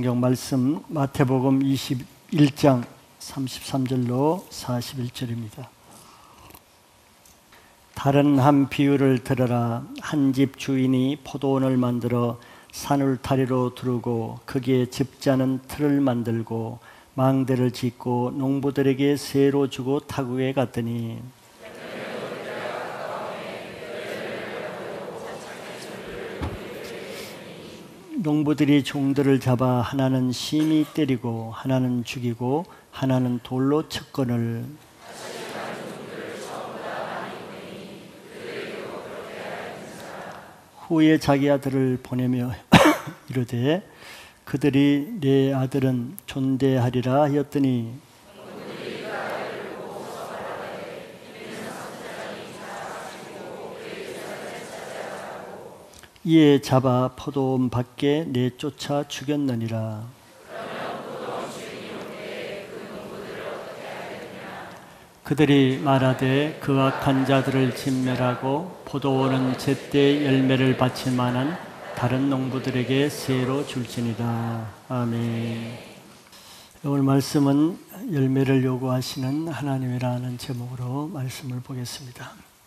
성경 말씀 마태복음 21장 33절로 41절입니다. 다른 한 비유를 들으라. 한 집 주인이 포도원을 만들어 산울타리로 두르고 거기에 집자는 틀을 만들고 망대를 짓고 농부들에게 세로 주고 타국에 갔더니 농부들이 종들을 잡아 하나는 심히 때리고 하나는 죽이고 하나는 돌로 쳤거늘 후에 자기 아들을 보내며 이르되 그들이 내 아들은 존대하리라 하였더니 이에 잡아 포도원 밖에 내쫓아 죽였느니라. 그들이 말하되 그 악한 자들을 진멸하고 포도원은 제때 열매를 바칠 만한 다른 농부들에게 세로 줄지니라. 아멘. 오늘 말씀은 열매를 요구하시는 하나님이라는 제목으로 말씀을 보겠습니다.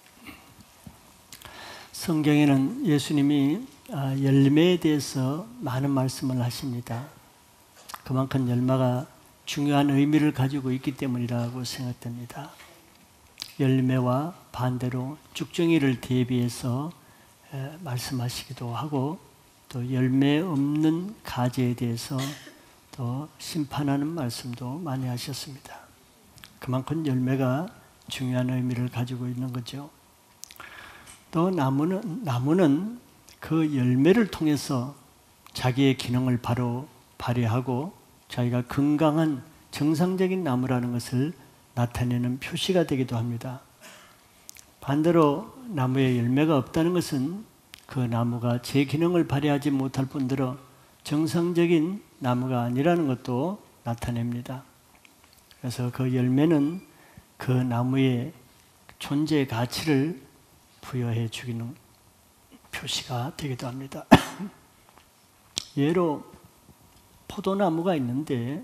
성경에는 예수님이 열매에 대해서 많은 말씀을 하십니다. 그만큼 열매가 중요한 의미를 가지고 있기 때문이라고 생각됩니다. 열매와 반대로 쭉정이를 대비해서 말씀하시기도 하고 또 열매 없는 가지에 대해서 또 심판하는 말씀도 많이 하셨습니다. 그만큼 열매가 중요한 의미를 가지고 있는 거죠. 또 나무는 그 열매를 통해서 자기의 기능을 바로 발휘하고 자기가 건강한 정상적인 나무라는 것을 나타내는 표시가 되기도 합니다. 반대로 나무에 열매가 없다는 것은 그 나무가 제 기능을 발휘하지 못할 뿐더러 정상적인 나무가 아니라는 것도 나타냅니다. 그래서 그 열매는 그 나무의 존재 가치를 부여해 주기는 표시가 되기도 합니다. 예로 포도나무가 있는데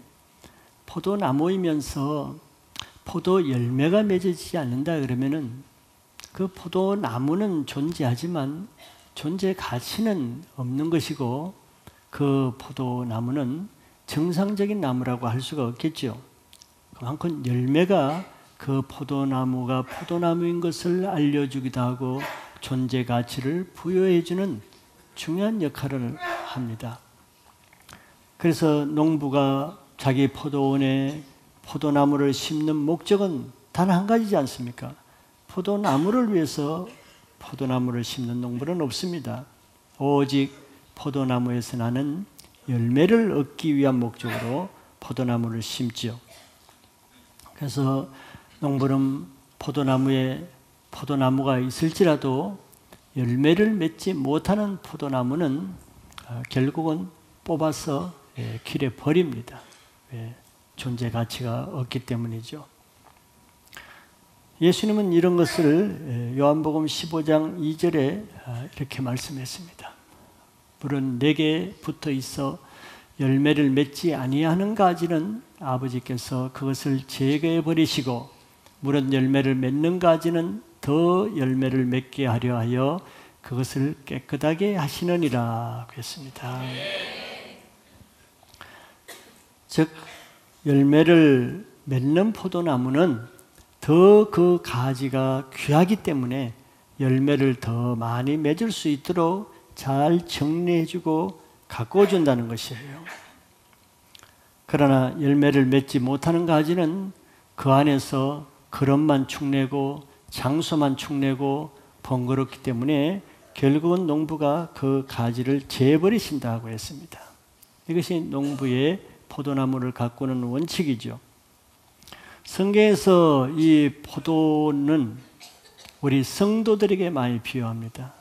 포도나무이면서 포도 열매가 맺어지지 않는다 그러면은 그 포도나무는 존재하지만 존재 가치는 없는 것이고 그 포도나무는 정상적인 나무라고 할 수가 없겠죠. 그만큼 열매가 그 포도나무가 포도나무인 것을 알려주기도 하고 존재 가치를 부여해주는 중요한 역할을 합니다. 그래서 농부가 자기 포도원에 포도나무를 심는 목적은 단 한 가지지 않습니까? 포도나무를 위해서 포도나무를 심는 농부는 없습니다. 오직 포도나무에서 나는 열매를 얻기 위한 목적으로 포도나무를 심지요. 그래서 농부는 포도나무에 포도나무가 있을지라도 열매를 맺지 못하는 포도나무는 결국은 뽑아서 길에 버립니다. 존재 가치가 없기 때문이죠. 예수님은 이런 것을 요한복음 15장 2절에 이렇게 말씀했습니다. 물은 내게 붙어 있어 열매를 맺지 아니하는 가지는 아버지께서 그것을 제거해 버리시고 물은 열매를 맺는 가지는 더 열매를 맺게 하려 하여 그것을 깨끗하게 하시느니라 했습니다. 즉 열매를 맺는 포도나무는 더 그 가지가 귀하기 때문에 열매를 더 많이 맺을 수 있도록 잘 정리해주고 가꿔준다는 것이에요. 그러나 열매를 맺지 못하는 가지는 그 안에서 그릇만 축내고 장소만 축내고 번거롭기 때문에 결국은 농부가 그 가지를 재버리신다고 했습니다. 이것이 농부의 포도나무를 가꾸는 원칙이죠. 성경에서 이 포도는 우리 성도들에게 많이 비유합니다.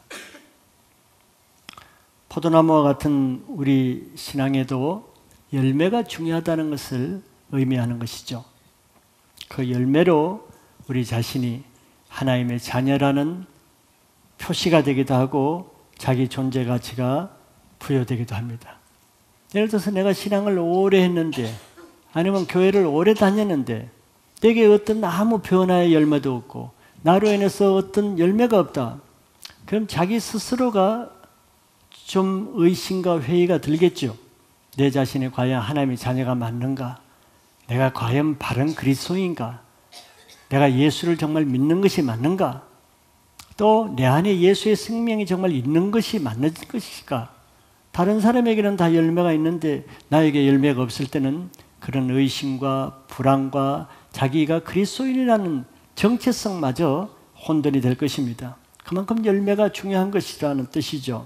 포도나무와 같은 우리 신앙에도 열매가 중요하다는 것을 의미하는 것이죠. 그 열매로 우리 자신이 하나님의 자녀라는 표시가 되기도 하고 자기 존재 가치가 부여되기도 합니다. 예를 들어서 내가 신앙을 오래 했는데 아니면 교회를 오래 다녔는데 내게 어떤 아무 변화의 열매도 없고 나로 인해서 어떤 열매가 없다. 그럼 자기 스스로가 좀 의심과 회의가 들겠죠. 내 자신이 과연 하나님의 자녀가 맞는가? 내가 과연 바른 그리스도인가? 내가 예수를 정말 믿는 것이 맞는가? 또 내 안에 예수의 생명이 정말 있는 것이 맞는 것일까? 다른 사람에게는 다 열매가 있는데 나에게 열매가 없을 때는 그런 의심과 불안과 자기가 그리스도인이라는 정체성마저 혼돈이 될 것입니다. 그만큼 열매가 중요한 것이라는 뜻이죠.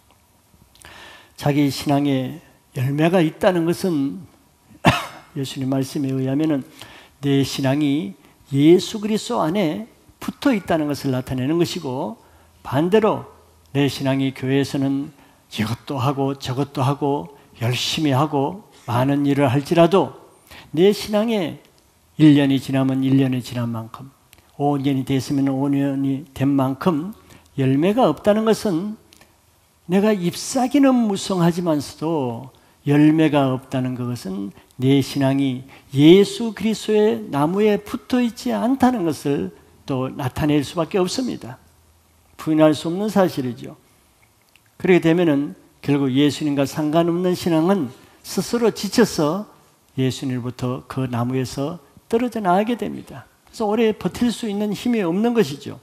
자기 신앙에 열매가 있다는 것은 예수님 말씀에 의하면 내 신앙이 예수 그리스도 안에 붙어 있다는 것을 나타내는 것이고, 반대로 내 신앙이 교회에서는 이것도 하고 저것도 하고 열심히 하고 많은 일을 할지라도 내 신앙에 1년이 지나면 1년이 지난 만큼, 5년이 됐으면 5년이 된 만큼 열매가 없다는 것은 내가 잎사귀는 무성하지만서도 열매가 없다는 것은 내 신앙이 예수 그리스도의 나무에 붙어 있지 않다는 것을 또 나타낼 수밖에 없습니다. 부인할 수 없는 사실이죠. 그렇게 되면은 결국 예수님과 상관없는 신앙은 스스로 지쳐서 예수님으로부터 그 나무에서 떨어져 나가게 됩니다. 그래서 오래 버틸 수 있는 힘이 없는 것이죠.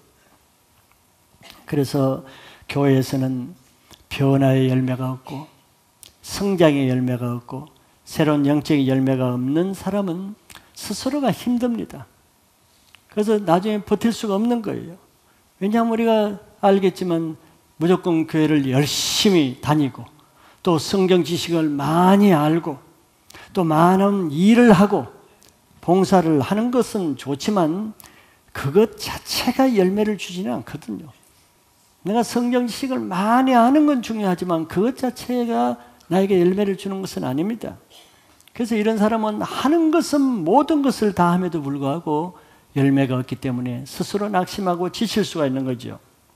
그래서 교회에서는 변화의 열매가 없고 성장의 열매가 없고 새로운 영적인 열매가 없는 사람은 스스로가 힘듭니다. 그래서 나중에 버틸 수가 없는 거예요. 왜냐하면 우리가 알겠지만 무조건 교회를 열심히 다니고 또 성경 지식을 많이 알고 또 많은 일을 하고 봉사를 하는 것은 좋지만 그것 자체가 열매를 주지는 않거든요. 내가 성경 지식을 많이 아는 건 중요하지만 그것 자체가 나에게 열매를 주는 것은 아닙니다. 그래서 이런 사람은 하는 것은 모든 것을 다 함에도 불구하고 열매가 없기 때문에 스스로 낙심하고 지칠 수가 있는 거죠.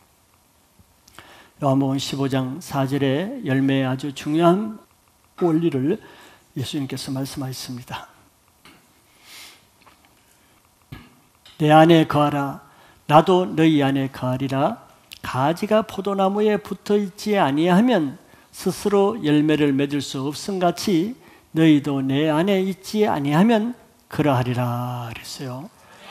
요한복음 15장 4절에 열매의 아주 중요한 원리를 예수님께서 말씀하셨습니다. 내 안에 거하라 나도 너희 안에 거하리라. 가지가 포도나무에 붙어있지 아니하면 스스로 열매를 맺을 수 없음같이 너희도 내 안에 있지 아니하면 그러하리라 그랬어요.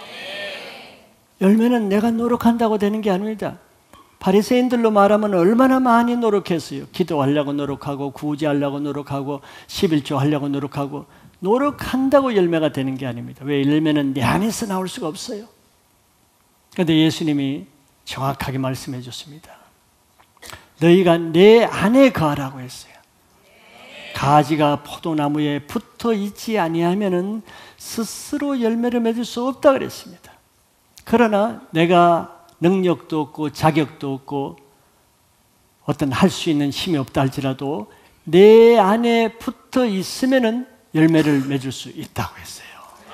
열매는 내가 노력한다고 되는 게 아닙니다. 바리새인들로 말하면 얼마나 많이 노력했어요. 기도하려고 노력하고 구제하려고 노력하고 11조 하려고 노력하고 노력한다고 열매가 되는 게 아닙니다. 왜? 열매는 내 안에서 나올 수가 없어요. 그런데 예수님이 정확하게 말씀해 줬습니다. 너희가 내 안에 거하라고 했어요. 가지가 포도나무에 붙어 있지 아니하면은 스스로 열매를 맺을 수 없다 그랬습니다. 그러나 내가 능력도 없고 자격도 없고 어떤 할 수 있는 힘이 없다 할지라도 내 안에 붙어 있으면은 열매를 맺을 수 있다고 했어요.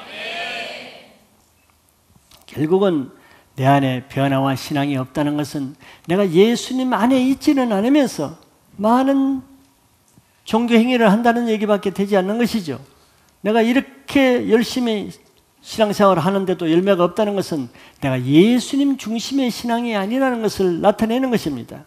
결국은 내 안에 변화와 신앙이 없다는 것은 내가 예수님 안에 있지는 않으면서 많은 종교 행위를 한다는 얘기밖에 되지 않는 것이죠. 내가 이렇게 열심히 신앙생활을 하는데도 열매가 없다는 것은 내가 예수님 중심의 신앙이 아니라는 것을 나타내는 것입니다.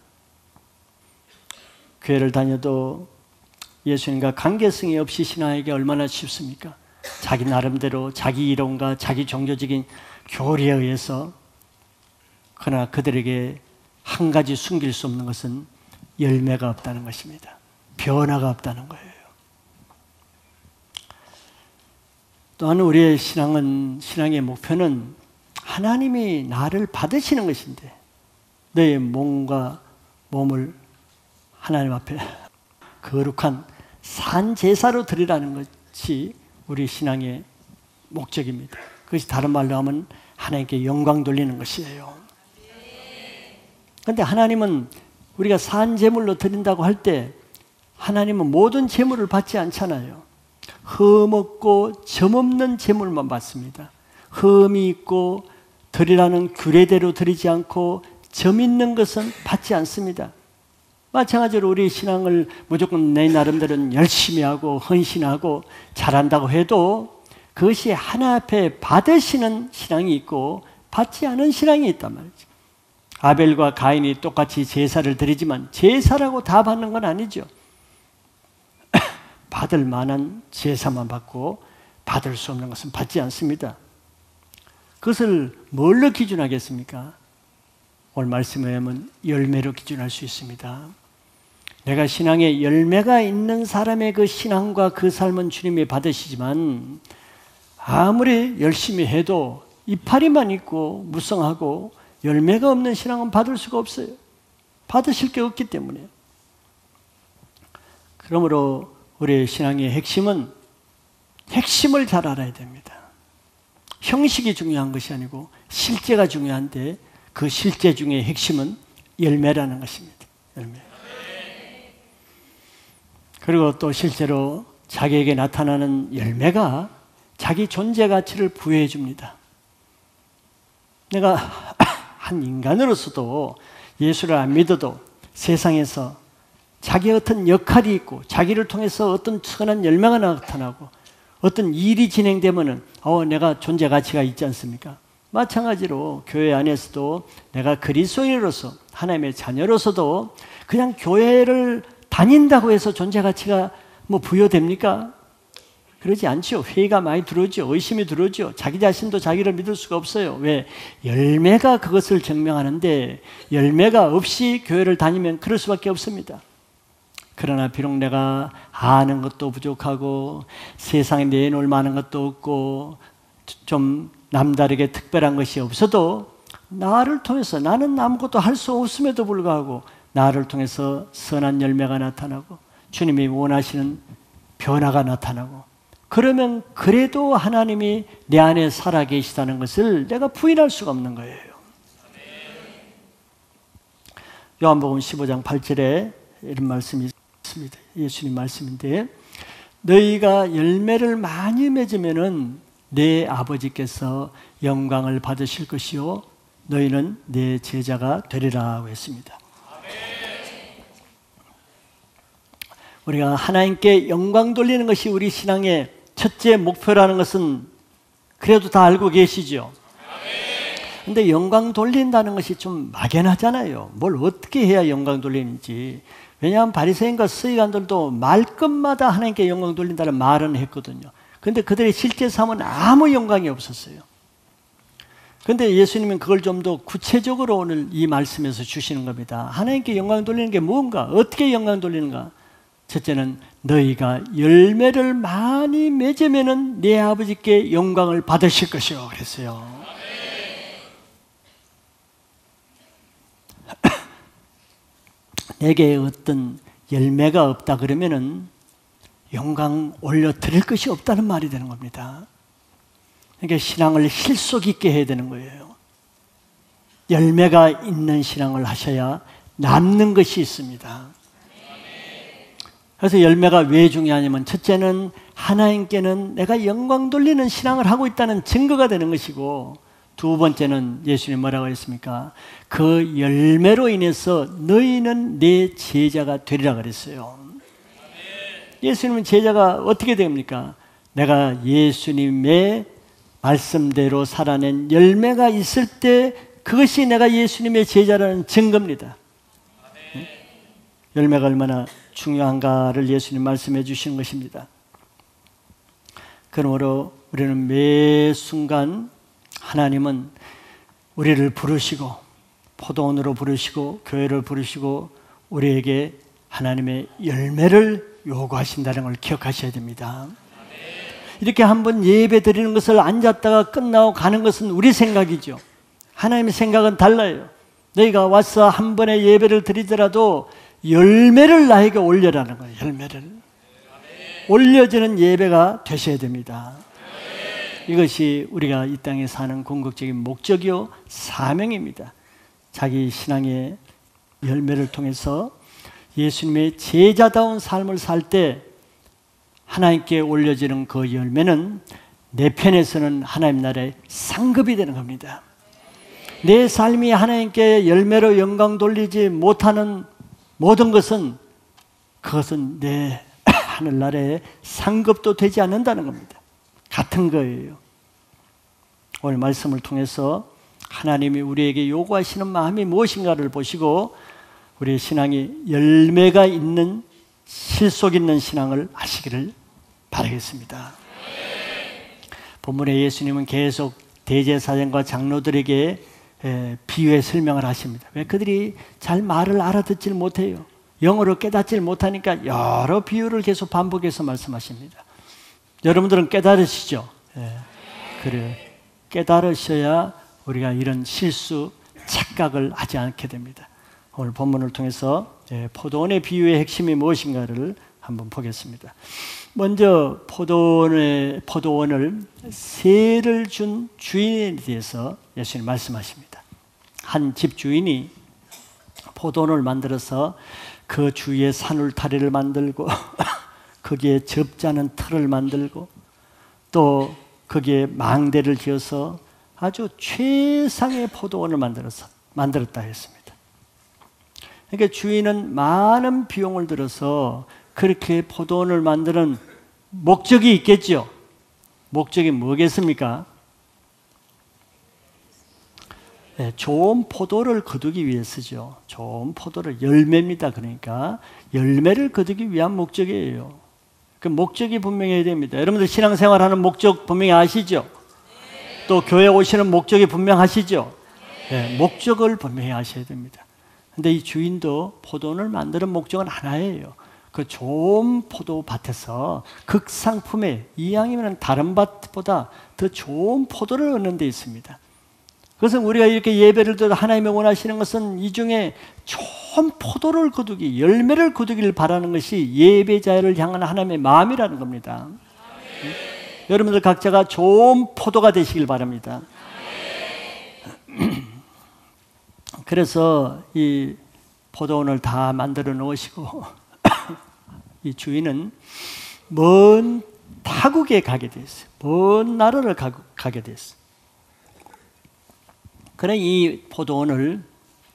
교회를 다녀도 예수님과 관계성이 없이 신앙하기 얼마나 쉽습니까? 자기 나름대로 자기 이론과 자기 종교적인 교리에 의해서. 그러나 그들에게 한 가지 숨길 수 없는 것은 열매가 없다는 것입니다. 변화가 없다는 거예요. 또한 우리의 신앙의 목표는 하나님이 나를 받으시는 것인데 너의 몸과 몸을 하나님 앞에 거룩한 산제사로 드리라는 것이 우리 신앙의 목적입니다. 그것이 다른 말로 하면 하나님께 영광 돌리는 것이에요. 그런데 하나님은 우리가 산제물로 드린다고 할 때 하나님은 모든 제물을 받지 않잖아요. 흠없고 점없는 제물만 받습니다. 흠이 있고 드리라는 규례대로 드리지 않고 점 있는 것은 받지 않습니다. 마찬가지로 우리 신앙을 무조건 내 나름대로는 열심히 하고 헌신하고 잘한다고 해도 그것이 하나 앞에 받으시는 신앙이 있고 받지 않은 신앙이 있단 말이죠. 아벨과 가인이 똑같이 제사를 드리지만 제사라고 다 받는 건 아니죠. 받을 만한 제사만 받고 받을 수 없는 것은 받지 않습니다. 그것을 뭘로 기준하겠습니까? 오늘 말씀에 의하면 열매로 기준할 수 있습니다. 내가 신앙에 열매가 있는 사람의 그 신앙과 그 삶은 주님이 받으시지만 아무리 열심히 해도 이파리만 있고 무성하고 열매가 없는 신앙은 받을 수가 없어요. 받으실 게 없기 때문에. 그러므로 우리의 신앙의 핵심은 핵심을 잘 알아야 됩니다. 형식이 중요한 것이 아니고 실제가 중요한데 그 실제 중에 핵심은 열매라는 것입니다. 열매. 그리고 또 실제로 자기에게 나타나는 열매가 자기 존재 가치를 부여해 줍니다. 내가 한 인간으로서도 예수를 안 믿어도 세상에서 자기의 어떤 역할이 있고 자기를 통해서 어떤 선한 열매가 나타나고 어떤 일이 진행되면은 내가 존재 가치가 있지 않습니까? 마찬가지로 교회 안에서도 내가 그리스도인으로서 하나님의 자녀로서도 그냥 교회를 다닌다고 해서 존재 가치가 부여됩니까? 그러지 않죠. 회의가 많이 들어오죠. 의심이 들어오죠. 자기 자신도 자기를 믿을 수가 없어요. 왜? 열매가 그것을 증명하는데 열매가 없이 교회를 다니면 그럴 수밖에 없습니다. 그러나 비록 내가 아는 것도 부족하고 세상에 내놓을 만한 것도 없고 좀 남다르게 특별한 것이 없어도 나를 통해서 나는 아무것도 할 수 없음에도 불구하고 나를 통해서 선한 열매가 나타나고 주님이 원하시는 변화가 나타나고 그러면 그래도 하나님이 내 안에 살아계시다는 것을 내가 부인할 수가 없는 거예요. 요한복음 15장 8절에 이런 말씀이 있습니다. 예수님 말씀인데 너희가 열매를 많이 맺으면은 내 아버지께서 영광을 받으실 것이요 너희는 내 제자가 되리라고 했습니다. 우리가 하나님께 영광 돌리는 것이 우리 신앙의 첫째 목표라는 것은 그래도 다 알고 계시죠? 근데 영광 돌린다는 것이 좀 막연하잖아요. 뭘 어떻게 해야 영광 돌리는지. 왜냐하면 바리새인과 서기관들도 말끝마다 하나님께 영광 돌린다는 말은 했거든요. 그런데 그들의 실제 삶은 아무 영광이 없었어요. 그런데 예수님은 그걸 좀 더 구체적으로 오늘 이 말씀에서 주시는 겁니다. 하나님께 영광 돌리는 게 뭔가? 어떻게 영광 돌리는가? 첫째는 너희가 열매를 많이 맺으면은 내 아버지께 영광을 받으실 것이요 그랬어요. 내게 어떤 열매가 없다 그러면은 영광 올려 드릴 것이 없다는 말이 되는 겁니다. 그러니까 신앙을 실속 있게 해야 되는 거예요. 열매가 있는 신앙을 하셔야 남는 것이 있습니다. 그래서 열매가 왜 중요하냐면 첫째는 하나님께는 내가 영광 돌리는 신앙을 하고 있다는 증거가 되는 것이고 두 번째는 예수님 뭐라고 했습니까? 그 열매로 인해서 너희는 내 제자가 되리라 그랬어요. 예수님은 제자가 어떻게 됩니까? 내가 예수님의 말씀대로 살아낸 열매가 있을 때 그것이 내가 예수님의 제자라는 증거입니다. 열매가 얼마나 중요한가를 예수님 말씀해 주신 것입니다. 그러므로 우리는 매 순간 하나님은 우리를 부르시고 포도원으로 부르시고 교회를 부르시고 우리에게 하나님의 열매를 요구하신다는 걸 기억하셔야 됩니다. 이렇게 한번 예배 드리는 것을 앉았다가 끝나고 가는 것은 우리 생각이죠. 하나님의 생각은 달라요. 너희가 와서 한 번의 예배를 드리더라도 열매를 나에게 올려라는 거예요. 열매를 올려지는 예배가 되셔야 됩니다. 이것이 우리가 이 땅에 사는 궁극적인 목적이요 사명입니다. 자기 신앙의 열매를 통해서 예수님의 제자다운 삶을 살 때 하나님께 올려지는 그 열매는 내 편에서는 하나님 나라의 상급이 되는 겁니다. 내 삶이 하나님께 열매로 영광 돌리지 못하는 모든 것은 그것은 내 하늘나라에 상급도 되지 않는다는 겁니다. 같은 거예요. 오늘 말씀을 통해서 하나님이 우리에게 요구하시는 마음이 무엇인가를 보시고 우리의 신앙이 열매가 있는 실속 있는 신앙을 하시기를 바라겠습니다. 본문에 예수님은 계속 대제사장과 장로들에게 비유의 설명을 하십니다. 왜? 그들이 잘 말을 알아듣질 못해요. 영어로 깨닫질 못하니까 여러 비유를 계속 반복해서 말씀하십니다. 여러분들은 깨달으시죠? 그래요. 깨달으셔야 우리가 이런 실수, 착각을 하지 않게 됩니다. 오늘 본문을 통해서 포도원의 비유의 핵심이 무엇인가를 한번 보겠습니다. 먼저 포도원을 세를 준 주인에 대해서 예수님 말씀하십니다. 한 집 주인이 포도원을 만들어서 그 주위에 산울타리를 만들고 거기에 접자는 틀을 만들고 또 거기에 망대를 지어서 아주 최상의 포도원을 만들었다 했습니다. 그러니까 주인은 많은 비용을 들여서 그렇게 포도원을 만드는 목적이 있겠죠. 목적이 뭐겠습니까? 좋은 포도를 거두기 위해서죠. 좋은 포도를, 열매입니다. 그러니까 열매를 거두기 위한 목적이에요. 그 목적이 분명해야 됩니다. 여러분들 신앙생활하는 목적 분명히 아시죠? 또 교회 오시는 목적이 분명하시죠? 목적을 분명히 아셔야 됩니다. 근데 이 주인도 포도원을 만드는 목적은 하나예요. 그 좋은 포도밭에서 극상품의, 이왕이면 다른 밭보다 더 좋은 포도를 얻는 데 있습니다. 그래서 우리가 이렇게 예배를 드려 하나님이 원하시는 것은 이 중에 좋은 포도를 거두기, 열매를 거두기를 바라는 것이 예배자를 향한 하나님의 마음이라는 겁니다. 여러분들 각자가 좋은 포도가 되시길 바랍니다. 그래서 이 포도원을 다 만들어 놓으시고 이 주인은 먼 타국에 가게 됐어요. 먼 나라를 가게 됐어요. 그래 이 포도원을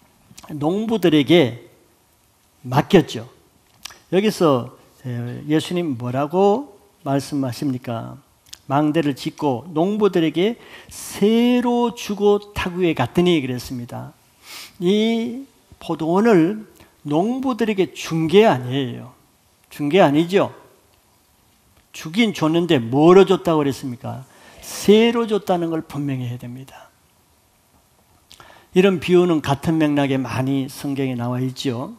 농부들에게 맡겼죠. 여기서 예수님 뭐라고 말씀하십니까? 망대를 짓고 농부들에게 새로 주고 타국에 갔더니 그랬습니다. 이 포도원을 농부들에게 준 게 아니에요. 준 게 아니죠. 주긴 줬는데 뭐로 줬다고 그랬습니까? 새로 줬다는 걸 분명히 해야 됩니다. 이런 비유는 같은 맥락에 많이 성경에 나와 있죠.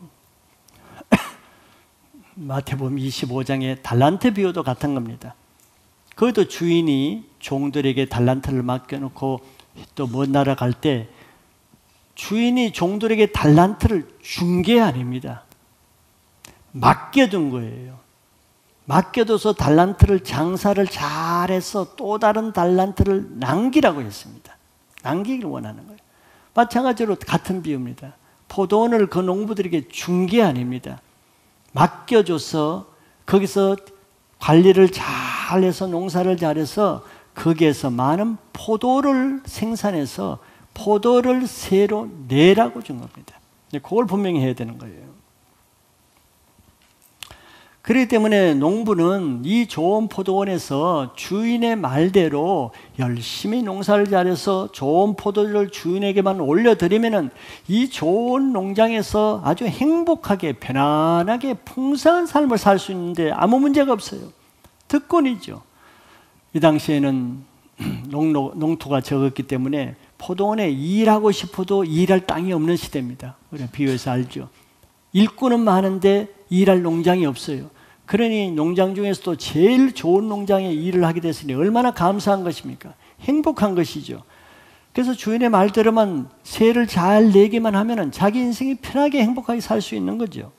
마태복음 25장의 달란트 비유도 같은 겁니다. 그것도 주인이 종들에게 달란트를 맡겨놓고 또 먼 나라 갈 때 주인이 종들에게 달란트를 준 게 아닙니다. 맡겨둔 거예요. 맡겨둬서 달란트를 장사를 잘해서 또 다른 달란트를 남기라고 했습니다. 남기길 원하는 거예요. 마찬가지로 같은 비유입니다. 포도원을 그 농부들에게 준 게 아닙니다. 맡겨줘서 거기서 관리를 잘해서 농사를 잘해서 거기에서 많은 포도를 생산해서 포도를 새로 내라고 준 겁니다. 그걸 분명히 해야 되는 거예요. 그렇기 때문에 농부는 이 좋은 포도원에서 주인의 말대로 열심히 농사를 잘해서 좋은 포도를 주인에게만 올려드리면은 이 좋은 농장에서 아주 행복하게 편안하게 풍성한 삶을 살 수 있는데 아무 문제가 없어요. 특권이죠. 이 당시에는 농토가 적었기 때문에 포도원에 일하고 싶어도 일할 땅이 없는 시대입니다. 우리가 비유해서 알죠. 일꾼은 많은데 일할 농장이 없어요. 그러니 농장 중에서도 제일 좋은 농장에 일을 하게 됐으니 얼마나 감사한 것입니까? 행복한 것이죠. 그래서 주인의 말대로만 세를 잘 내기만 하면 자기 인생이 편하게 행복하게 살 수 있는 거죠.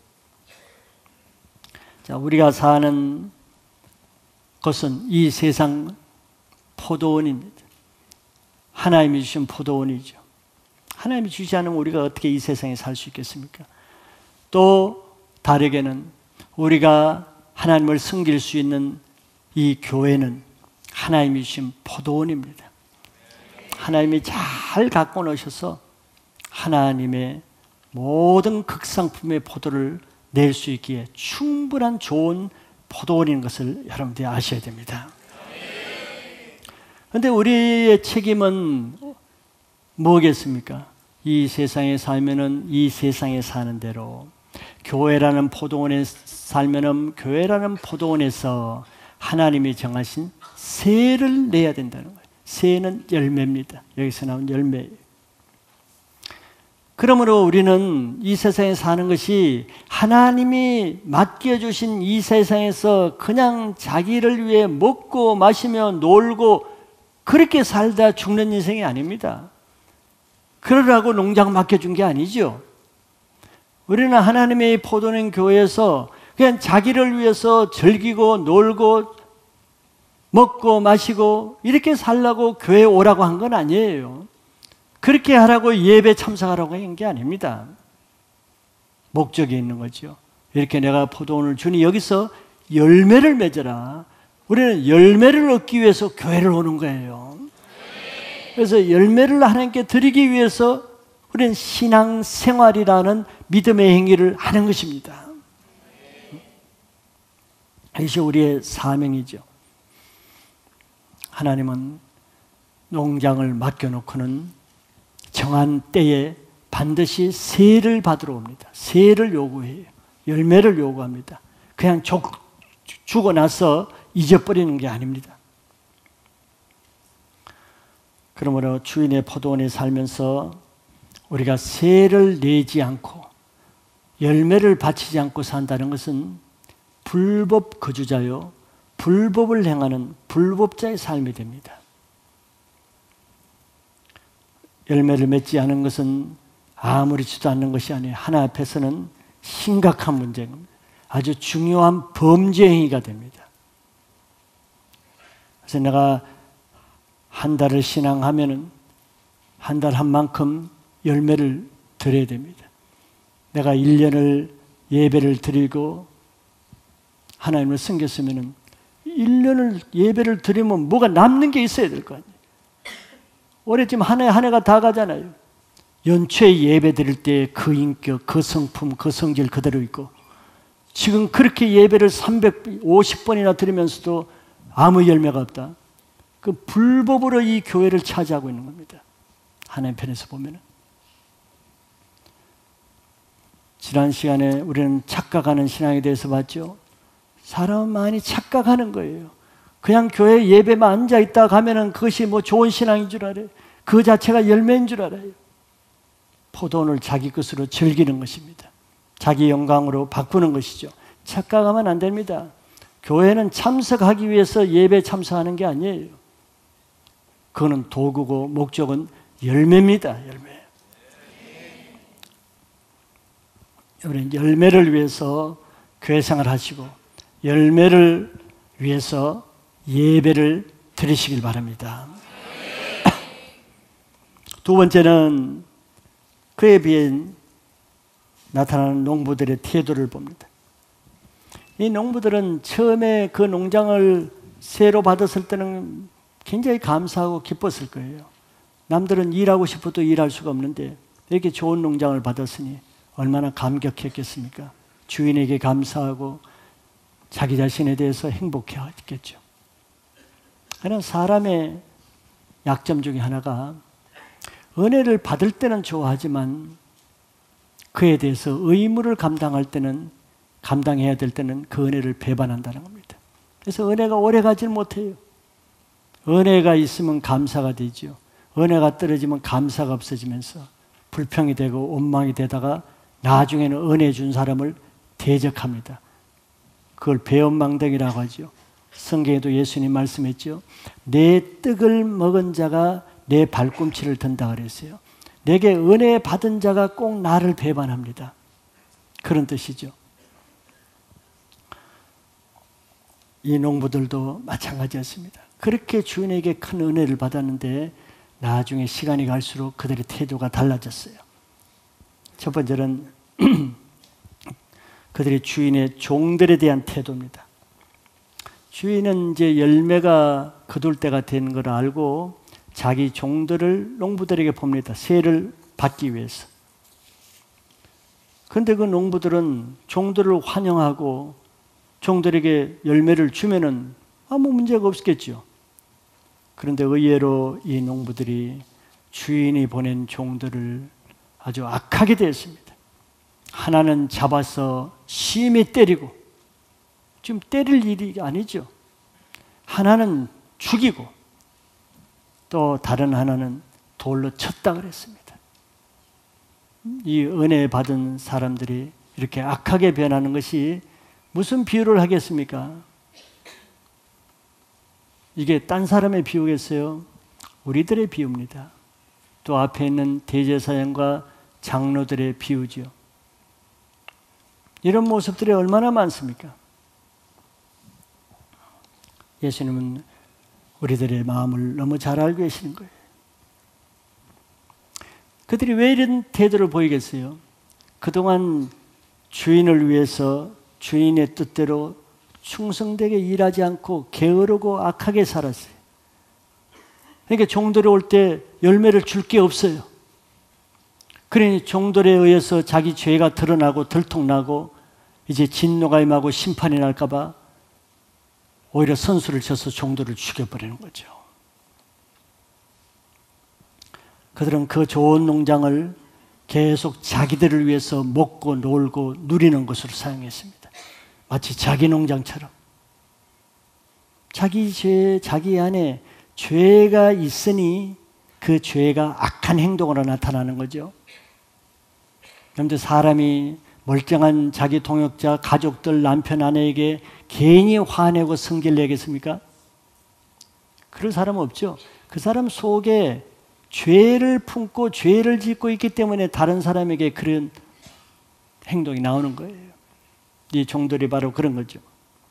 자, 우리가 사는 것은 이 세상 포도원입니다. 하나님이 주신 포도원이죠. 하나님이 주지 않으면 우리가 어떻게 이 세상에 살 수 있겠습니까? 또 다르게는 우리가 하나님을 섬길 수 있는 이 교회는 하나님이 주신 포도원입니다. 하나님이 잘 갖고 놓으셔서 하나님의 모든 극상품의 포도를 낼 수 있기에 충분한 좋은 포도원인 것을 여러분들이 아셔야 됩니다. 그런데 우리의 책임은 뭐겠습니까? 이 세상에 살면은 이 세상에 사는 대로, 교회라는 포도원에 살면은 교회라는 포도원에서 하나님이 정하신 세를 내야 된다는 거예요. 세는 열매입니다. 여기서 나온 열매예요. 그러므로 우리는 이 세상에 사는 것이 하나님이 맡겨주신 이 세상에서 그냥 자기를 위해 먹고 마시며 놀고 그렇게 살다 죽는 인생이 아닙니다. 그러라고 농장 맡겨준 게 아니죠. 우리는 하나님의 포도원 교회에서 그냥 자기를 위해서 즐기고 놀고 먹고 마시고 이렇게 살라고 교회에 오라고 한 건 아니에요. 그렇게 하라고 예배 참석하라고 한 게 아닙니다. 목적이 있는 거죠. 이렇게 내가 포도원을 주니 여기서 열매를 맺어라. 우리는 열매를 얻기 위해서 교회를 오는 거예요. 그래서 열매를 하나님께 드리기 위해서 우리는 신앙생활이라는 믿음의 행위를 하는 것입니다. 이것이 우리의 사명이죠. 하나님은 농장을 맡겨놓고는 정한 때에 반드시 세를 받으러 옵니다. 세를 요구해요. 열매를 요구합니다. 그냥 주고 나서 잊어버리는 게 아닙니다. 그러므로 주인의 포도원에 살면서 우리가 세를 내지 않고 열매를 바치지 않고 산다는 것은 불법 거주자요, 불법을 행하는 불법자의 삶이 됩니다. 열매를 맺지 않은 것은 아무렇지도 않는 것이 아니에요. 하나 앞에서는 심각한 문제인 겁니다. 아주 중요한 범죄 행위가 됩니다. 그래서 내가 한 달을 신앙하면은 한 달 한 만큼 열매를 드려야 됩니다. 내가 1년을 예배를 드리고 하나님을 섬겼으면은 1년을 예배를 드리면 뭐가 남는 게 있어야 될 거 아니에요. 올해 지금 한 해가 다 가잖아요. 연초에 예배 드릴 때 그 인격, 그 성품, 그 성질 그대로 있고 지금 그렇게 예배를 350번이나 드리면서도 아무 열매가 없다. 그 불법으로 이 교회를 차지하고 있는 겁니다. 하나님 편에서 보면은. 지난 시간에 우리는 착각하는 신앙에 대해서 봤죠. 사람은 많이 착각하는 거예요. 그냥 교회 예배만 앉아있다 가면은 그것이 뭐 좋은 신앙인 줄 알아요. 그 자체가 열매인 줄 알아요. 포도원을 자기 것으로 즐기는 것입니다. 자기 영광으로 바꾸는 것이죠. 착각하면 안 됩니다. 교회는 참석하기 위해서 예배 참석하는 게 아니에요. 그거는 도구고 목적은 열매입니다. 열매. 우리는 열매를 위해서 교회 생활하시고 열매를 위해서 예배를 드리시길 바랍니다. 두 번째는 그에 비해 나타나는 농부들의 태도를 봅니다. 이 농부들은 처음에 그 농장을 세로 받았을 때는 굉장히 감사하고 기뻤을 거예요. 남들은 일하고 싶어도 일할 수가 없는데 이렇게 좋은 농장을 받았으니 얼마나 감격했겠습니까? 주인에게 감사하고 자기 자신에 대해서 행복해했겠죠. 그러나 사람의 약점 중에 하나가 은혜를 받을 때는 좋아하지만 그에 대해서 의무를 감당할 때는 감당해야 될 때는 그 은혜를 배반한다는 겁니다. 그래서 은혜가 오래 가질 못해요. 은혜가 있으면 감사가 되죠. 은혜가 떨어지면 감사가 없어지면서 불평이 되고 원망이 되다가 나중에는 은혜 준 사람을 대적합니다. 그걸 배은망덕이라고 하죠. 성경에도 예수님 말씀했죠. 내 떡을 먹은 자가 내 발꿈치를 든다 그랬어요. 내게 은혜 받은 자가 꼭 나를 배반합니다. 그런 뜻이죠. 이 농부들도 마찬가지였습니다. 그렇게 주인에게 큰 은혜를 받았는데 나중에 시간이 갈수록 그들의 태도가 달라졌어요. 첫 번째는 그들의 주인의 종들에 대한 태도입니다. 주인은 이제 열매가 거둘 때가 된 걸 알고 자기 종들을 농부들에게 봅니다. 세를 받기 위해서. 그런데 그 농부들은 종들을 환영하고 종들에게 열매를 주면은 아무 문제가 없겠죠. 그런데 의외로 이 농부들이 주인이 보낸 종들을 아주 악하게 대했습니다. 하나는 잡아서 심히 때리고, 지금 때릴 일이 아니죠. 하나는 죽이고 또 다른 하나는 돌로 쳤다 그랬습니다. 이 은혜 받은 사람들이 이렇게 악하게 변하는 것이 무슨 비유를 하겠습니까? 이게 딴 사람의 비유겠어요? 우리들의 비유입니다. 또 앞에 있는 대제사장과 장로들의 비유죠. 이런 모습들이 얼마나 많습니까? 예수님은 우리들의 마음을 너무 잘 알고 계시는 거예요. 그들이 왜 이런 태도를 보이겠어요? 그동안 주인을 위해서 주인의 뜻대로 충성되게 일하지 않고 게으르고 악하게 살았어요. 그러니까 종들이 올 때 열매를 줄 게 없어요. 그러니 종들에 의해서 자기 죄가 드러나고 들통나고 이제 진노가 임하고 심판이 날까 봐 오히려 선수를 쳐서 종들을 죽여버리는 거죠. 그들은 그 좋은 농장을 계속 자기들을 위해서 먹고 놀고 누리는 것으로 사용했습니다. 마치 자기 농장처럼. 자기 죄, 자기 안에 죄가 있으니 그 죄가 악한 행동으로 나타나는 거죠. 그런데 사람이 멀쩡한 자기 동역자, 가족들, 남편, 아내에게 괜히 화내고 성질 내겠습니까? 그런 사람은 없죠. 그 사람 속에 죄를 품고 죄를 짓고 있기 때문에 다른 사람에게 그런 행동이 나오는 거예요. 이 종들이 바로 그런 거죠.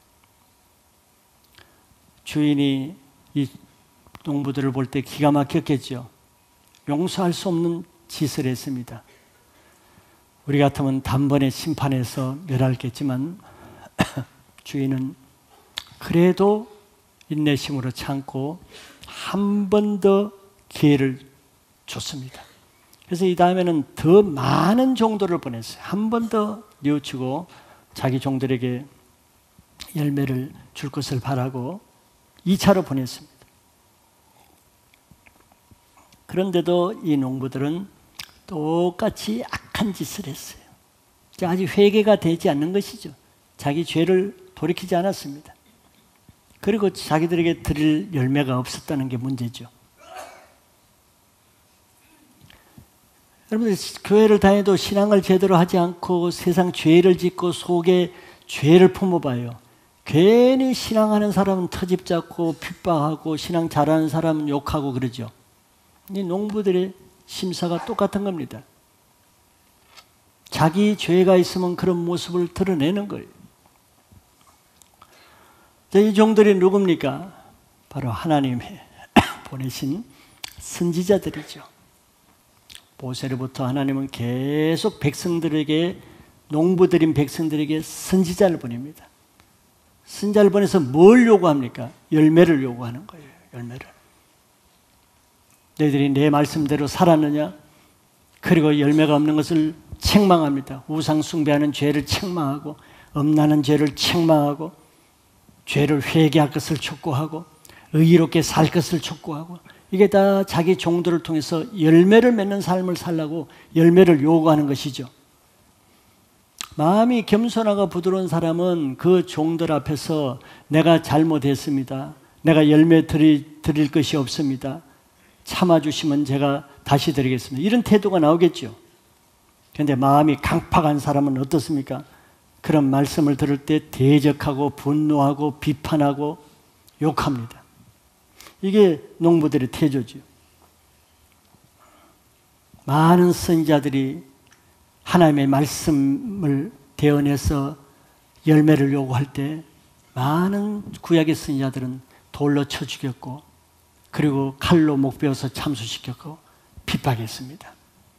주인이 이 농부들을 볼 때 기가 막혔겠죠. 용서할 수 없는 짓을 했습니다. 우리 같으면 단번에 심판해서 멸하겠지만 주인은 그래도 인내심으로 참고 한 번 더 기회를 줬습니다. 그래서 이 다음에는 더 많은 종들을 보냈어요. 한 번 더 뉘우치고 자기 종들에게 열매를 줄 것을 바라고 2차로 보냈습니다. 그런데도 이 농부들은 똑같이 악한 짓을 했어요. 아직 회개가 되지 않는 것이죠. 자기 죄를 돌이키지 않았습니다. 그리고 자기들에게 드릴 열매가 없었다는 게 문제죠. 여러분들 교회를 다녀도 신앙을 제대로 하지 않고 세상 죄를 짓고 속에 죄를 품어봐요. 괜히 신앙하는 사람은 터집 잡고 핍박하고 신앙 잘하는 사람은 욕하고 그러죠. 이 농부들의 심사가 똑같은 겁니다. 자기 죄가 있으면 그런 모습을 드러내는 거예요. 이 종들이 누굽니까? 바로 하나님이 보내신 선지자들이죠. 모세로부터 하나님은 계속 백성들에게, 농부들인 백성들에게 선지자를 보냅니다. 선지자를 보내서 뭘 요구합니까? 열매를 요구하는 거예요. 열매를. 너희들이 내 말씀대로 살았느냐? 그리고 열매가 없는 것을 책망합니다. 우상 숭배하는 죄를 책망하고, 엄나는 죄를 책망하고, 죄를 회개할 것을 촉구하고, 의롭게 살 것을 촉구하고, 이게 다 자기 종들을 통해서 열매를 맺는 삶을 살라고 열매를 요구하는 것이죠. 마음이 겸손하고 부드러운 사람은 그 종들 앞에서 내가 잘못했습니다. 내가 열매 드릴 것이 없습니다. 참아주시면 제가 다시 드리겠습니다. 이런 태도가 나오겠죠. 그런데 마음이 강팍한 사람은 어떻습니까? 그런 말씀을 들을 때 대적하고 분노하고 비판하고 욕합니다. 이게 농부들의 태조죠. 많은 선지자들이 하나님의 말씀을 대언해서 열매를 요구할 때 많은 구약의 선지자들은 돌로 쳐 죽였고, 그리고 칼로 목 베어서 참수시켰고 핍박했습니다.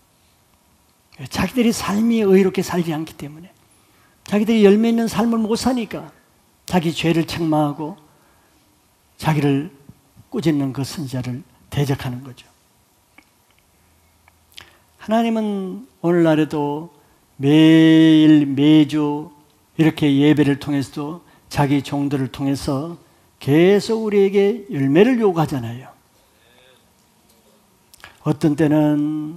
자기들이 삶이 의롭게 살지 않기 때문에, 자기들이 열매 있는 삶을 못 사니까 자기 죄를 책망하고 자기를 꾸짖는 그 선지자를 대적하는 거죠. 하나님은 오늘날에도 매일 매주 이렇게 예배를 통해서도 자기 종들을 통해서 계속 우리에게 열매를 요구하잖아요. 어떤 때는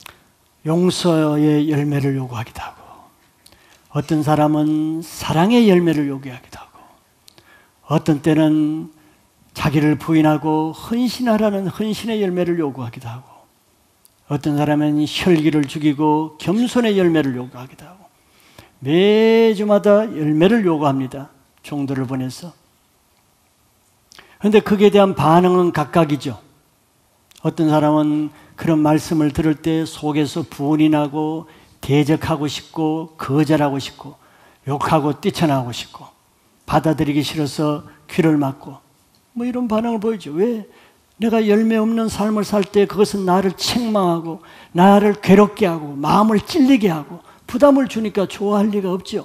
용서의 열매를 요구하기도 하고, 어떤 사람은 사랑의 열매를 요구하기도 하고, 어떤 때는 자기를 부인하고 헌신하라는 헌신의 열매를 요구하기도 하고, 어떤 사람은 혈기를 죽이고 겸손의 열매를 요구하기도 하고, 매주마다 열매를 요구합니다. 종들을 보내서. 그런데 거기에 대한 반응은 각각이죠. 어떤 사람은 그런 말씀을 들을 때 속에서 분이 나고 대적하고 싶고 거절하고 싶고 욕하고 뛰쳐나오고 싶고 받아들이기 싫어서 귀를 막고 뭐 이런 반응을 보이죠. 왜? 내가 열매 없는 삶을 살 때 그것은 나를 책망하고 나를 괴롭게 하고 마음을 찔리게 하고 부담을 주니까 좋아할 리가 없죠.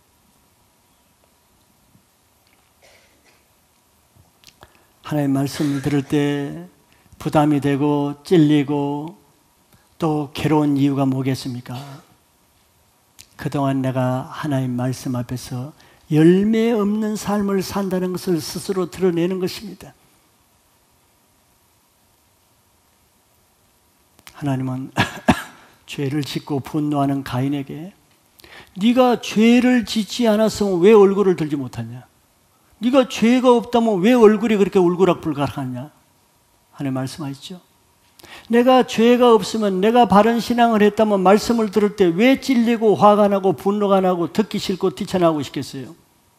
하나님의 말씀을 들을 때 부담이 되고 찔리고 또 괴로운 이유가 뭐겠습니까? 그동안 내가 하나님 말씀 앞에서 열매 없는 삶을 산다는 것을 스스로 드러내는 것입니다. 하나님은 죄를 짓고 분노하는 가인에게 네가 죄를 짓지 않았으면 왜 얼굴을 들지 못하냐? 네가 죄가 없다면 왜 얼굴이 그렇게 울그락불그락하냐? 하나님 말씀하시죠. 내가 죄가 없으면 내가 바른 신앙을 했다면 말씀을 들을 때 왜 찔리고 화가 나고 분노가 나고 듣기 싫고 뛰쳐나오고 싶겠어요?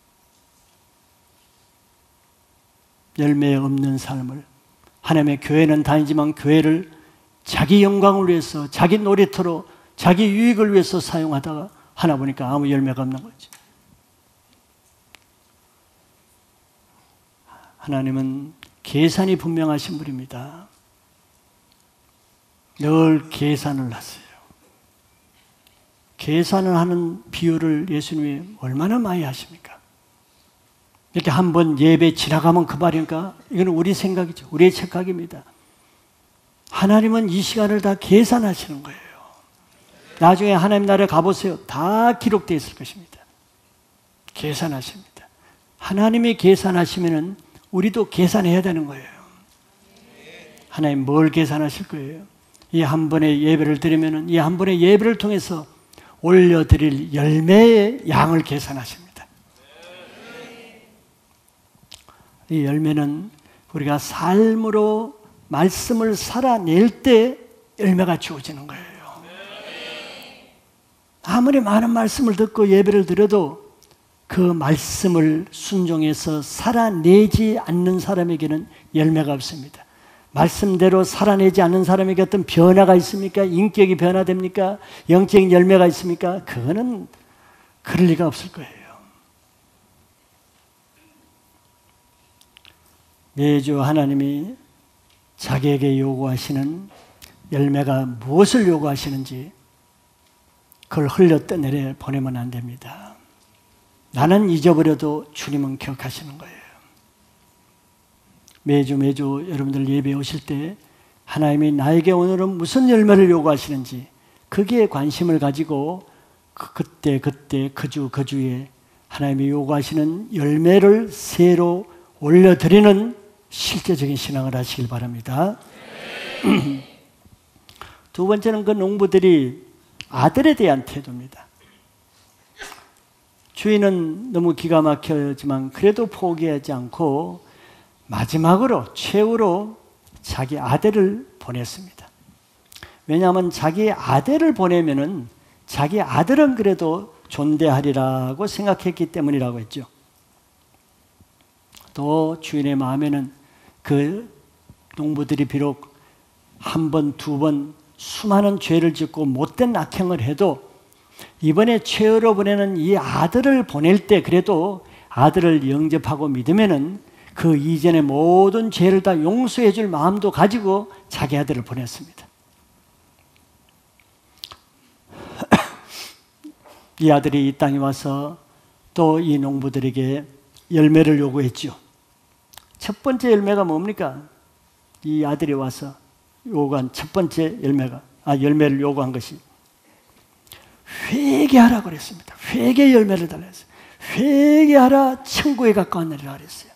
열매 없는 삶을, 하나님의 교회는 다니지만 교회를 자기 영광을 위해서 자기 놀이터로 자기 유익을 위해서 사용하다가 하나 보니까 아무 열매가 없는 거지. 하나님은 계산이 분명하신 분입니다. 늘 계산을 하세요. 계산을 하는 비유를 예수님이 얼마나 많이 하십니까? 이렇게 한번 예배 지나가면 그 말인가? 이건 우리 생각이죠. 우리의 착각입니다. 하나님은 이 시간을 다 계산하시는 거예요. 나중에 하나님 나라에 가보세요. 다 기록되어 있을 것입니다. 계산하십니다. 하나님이 계산하시면은 우리도 계산해야 되는 거예요. 하나님 뭘 계산하실 거예요? 이 한 번의 예배를 드리면은 이 한 번의 예배를 통해서 올려드릴 열매의 양을 계산하십니다. 이 열매는 우리가 삶으로 말씀을 살아낼 때 열매가 주어지는 거예요. 아무리 많은 말씀을 듣고 예배를 드려도 그 말씀을 순종해서 살아내지 않는 사람에게는 열매가 없습니다. 말씀대로 살아내지 않는 사람에게 어떤 변화가 있습니까? 인격이 변화됩니까? 영적인 열매가 있습니까? 그거는 그럴 리가 없을 거예요. 매주 하나님이 자기에게 요구하시는 열매가 무엇을 요구하시는지 그걸 흘려 떠내려 보내면 안 됩니다. 나는 잊어버려도 주님은 기억하시는 거예요. 매주 여러분들 예배에 오실 때 하나님이 나에게 오늘은 무슨 열매를 요구하시는지 거기에 관심을 가지고 그때 그 주에 하나님이 요구하시는 열매를 새로 올려드리는 실제적인 신앙을 하시길 바랍니다. 두 번째는 그 농부들이 아들에 대한 태도입니다. 주인은 너무 기가 막혀지만 그래도 포기하지 않고 마지막으로 최후로 자기 아들을 보냈습니다. 왜냐하면 자기 아들을 보내면은 자기 아들은 그래도 존대하리라고 생각했기 때문이라고 했죠. 또 주인의 마음에는 그 농부들이 비록 한 번, 두 번 수많은 죄를 짓고 못된 악행을 해도 이번에 최후로 보내는 이 아들을 보낼 때 그래도 아들을 영접하고 믿으면은 그 이전의 모든 죄를 다 용서해 줄 마음도 가지고 자기 아들을 보냈습니다. 이 아들이 이 땅에 와서 또 이 농부들에게 열매를 요구했죠. 첫 번째 열매가 뭡니까? 이 아들이 와서 요구한 첫 번째 열매를 요구한 것이 회개하라 그랬습니다. 회개 열매를 달라 했어요. 회개하라 천국에 가까웠느니라 그랬어요.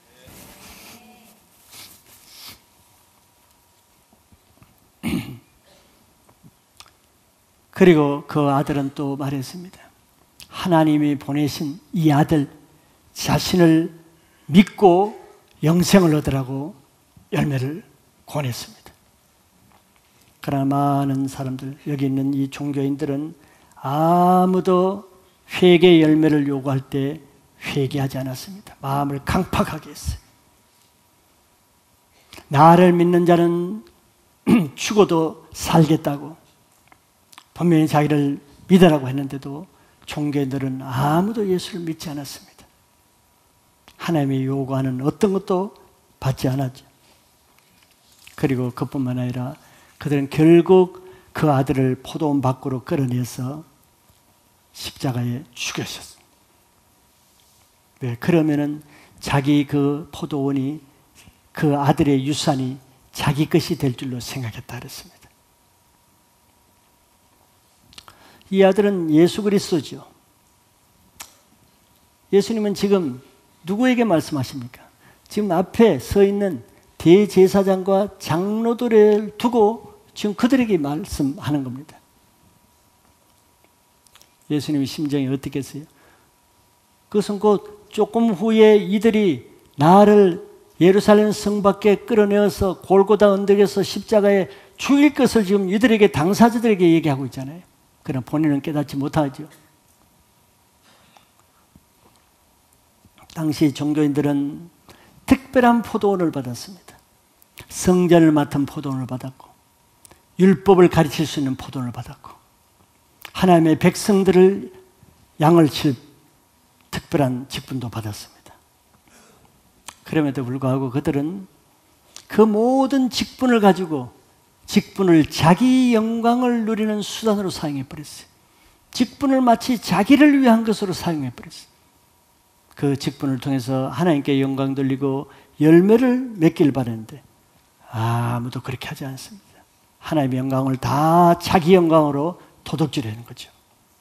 그리고 그 아들은 또 말했습니다. 하나님이 보내신 이 아들 자신을 믿고 영생을 얻으라고 열매를 권했습니다. 그러나 많은 사람들, 여기 있는 이 종교인들은 아무도 회개 열매를 요구할 때 회개하지 않았습니다. 마음을 강팍하게 했어요. 나를 믿는 자는 죽어도 살겠다고 분명히 자기를 믿으라고 했는데도 종교인들은 아무도 예수를 믿지 않았습니다. 하나님이 요구하는 어떤 것도 받지 않았죠. 그리고 그뿐만 아니라 그들은 결국 그 아들을 포도원 밖으로 끌어내서 십자가에 죽였었어요. 왜? 그러면은 자기 그 포도원이 그 아들의 유산이 자기 것이 될 줄로 생각했다 그랬습니다. 이 아들은 예수 그리스도죠. 예수님은 지금 누구에게 말씀하십니까? 지금 앞에 서 있는 대제사장과 장로들을 두고 지금 그들에게 말씀하는 겁니다. 예수님의 심정이 어떻겠어요? 그것은 곧 조금 후에 이들이 나를 예루살렘 성 밖에 끌어내어서 골고다 언덕에서 십자가에 죽일 것을 지금 이들에게, 당사자들에게 얘기하고 있잖아요. 그러나 본인은 깨닫지 못하죠. 당시 종교인들은 특별한 포도원을 받았습니다. 성전을 맡은 포도원을 받았고, 율법을 가르칠 수 있는 포도원을 받았고, 하나님의 백성들을 양을 칠 특별한 직분도 받았습니다. 그럼에도 불구하고 그들은 그 모든 직분을 가지고 직분을 자기 영광을 누리는 수단으로 사용해버렸어요. 직분을 마치 자기를 위한 것으로 사용해버렸어요. 그 직분을 통해서 하나님께 영광 돌리고 열매를 맺길 바랬는데 아무도 그렇게 하지 않습니다. 하나님의 영광을 다 자기 영광으로 도둑질하는 거죠.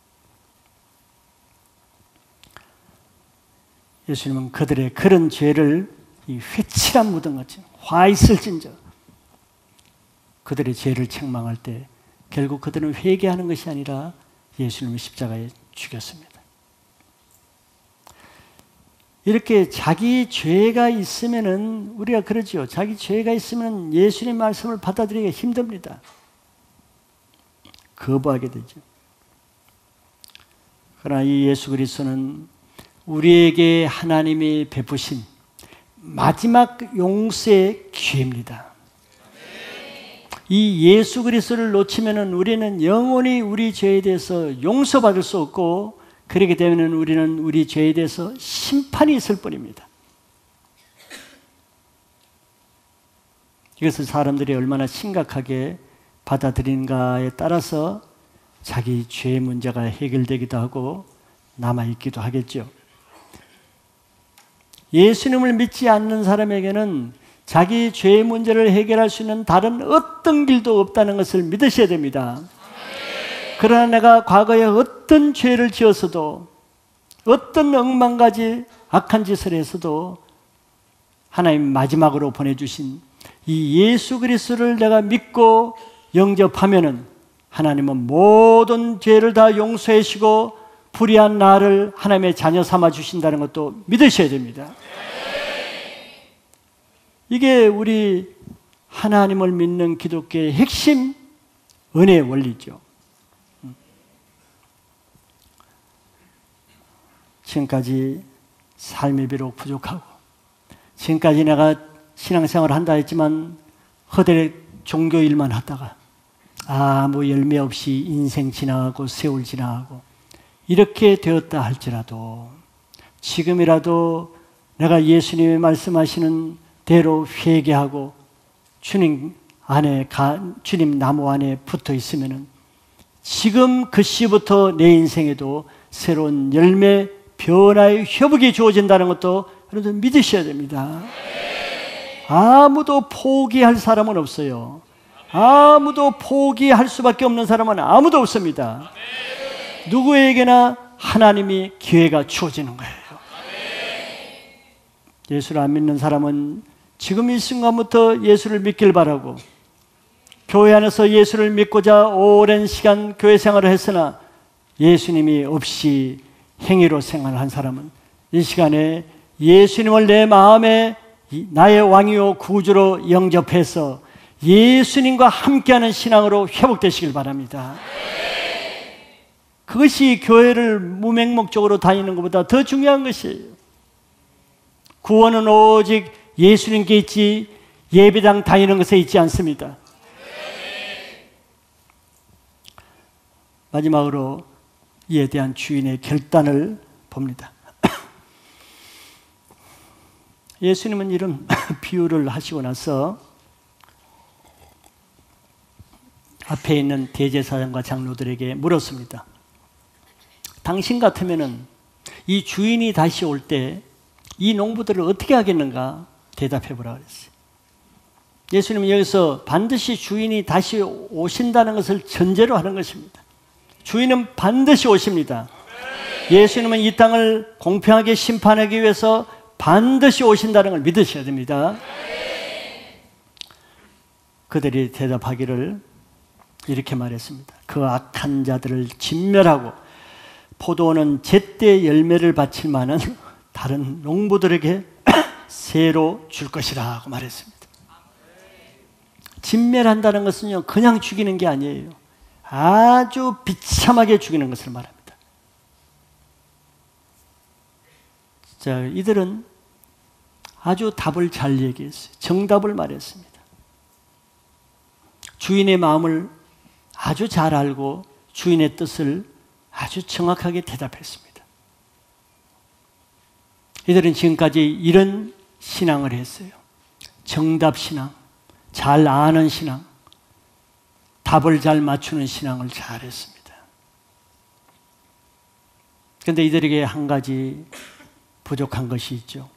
예수님은 그들의 그런 죄를 이 회칠한 무덤같이 화 있을진저 그들의 죄를 책망할 때 결국 그들은 회개하는 것이 아니라 예수님을 십자가에 죽였습니다. 이렇게 자기 죄가 있으면은 우리가 그러죠. 자기 죄가 있으면 예수님 말씀을 받아들이기가 힘듭니다. 거부하게 되죠. 그러나 이 예수 그리스도는 우리에게 하나님이 베푸신 마지막 용서의 기회입니다. 이 예수 그리스도를 놓치면은 우리는 영원히 우리 죄에 대해서 용서받을 수 없고, 그렇게 되면 우리는 우리 죄에 대해서 심판이 있을 뿐입니다. 이것을 사람들이 얼마나 심각하게 받아들이는가에 따라서 자기 죄의 문제가 해결되기도 하고 남아있기도 하겠죠. 예수님을 믿지 않는 사람에게는 자기 죄의 문제를 해결할 수 있는 다른 어떤 길도 없다는 것을 믿으셔야 됩니다. 그러나 내가 과거에 어떤 죄를 지었어도, 어떤 억만가지 악한 짓을 했어도 하나님 마지막으로 보내주신 이 예수 그리스도를 내가 믿고 영접하면은 하나님은 모든 죄를 다 용서해 주시고 불의한 나를 하나님의 자녀 삼아 주신다는 것도 믿으셔야 됩니다. 이게 우리 하나님을 믿는 기독교의 핵심 은혜의 원리죠. 지금까지 삶이 비록 부족하고, 지금까지 내가 신앙생활을 한다 했지만 허대 종교 일만 하다가 아무 열매 없이 인생 지나가고 세월 지나가고 이렇게 되었다 할지라도 지금이라도 내가 예수님이 말씀하시는 대로 회개하고 주님 나무 안에 붙어 있으면은 지금 그 시부터 내 인생에도 새로운 열매, 변화의 회복이 주어진다는 것도 여러분 믿으셔야 됩니다. 아무도 포기할 사람은 없어요. 아무도 포기할 수밖에 없는 사람은 아무도 없습니다. 누구에게나 하나님이 기회가 주어지는 거예요. 예수를 안 믿는 사람은 지금 이 순간부터 예수를 믿길 바라고, 교회 안에서 예수를 믿고자 오랜 시간 교회 생활을 했으나 예수님이 없이 행위로 생활한 사람은 이 시간에 예수님을 내 마음에 나의 왕이요 구주로 영접해서 예수님과 함께하는 신앙으로 회복되시길 바랍니다. 그것이 교회를 무맹목적으로 다니는 것보다 더 중요한 것이에요. 구원은 오직 예수님께 있지 예배당 다니는 것에 있지 않습니다. 마지막으로 이에 대한 주인의 결단을 봅니다. 예수님은 이런 비유를 하시고 나서 앞에 있는 대제사장과 장로들에게 물었습니다. 당신 같으면은 이 주인이 다시 올 때 이 농부들을 어떻게 하겠는가 대답해 보라 그랬어요. 예수님은 여기서 반드시 주인이 다시 오신다는 것을 전제로 하는 것입니다. 주인은 반드시 오십니다. 예수님은 이 땅을 공평하게 심판하기 위해서 반드시 오신다는 걸 믿으셔야 됩니다. 그들이 대답하기를 이렇게 말했습니다. 그 악한 자들을 진멸하고 포도원은 제때 열매를 바칠 만한 다른 농부들에게 새로 줄 것이라고 말했습니다. 진멸한다는 것은요, 그냥 죽이는 게 아니에요. 아주 비참하게 죽이는 것을 말합니다. 자, 이들은 아주 답을 잘 얘기했어요. 정답을 말했습니다. 주인의 마음을 아주 잘 알고 주인의 뜻을 아주 정확하게 대답했습니다. 이들은 지금까지 이런 신앙을 했어요. 정답 신앙, 잘 아는 신앙, 답을 잘 맞추는 신앙을 잘 했습니다. 그런데 이들에게 한 가지 부족한 것이 있죠.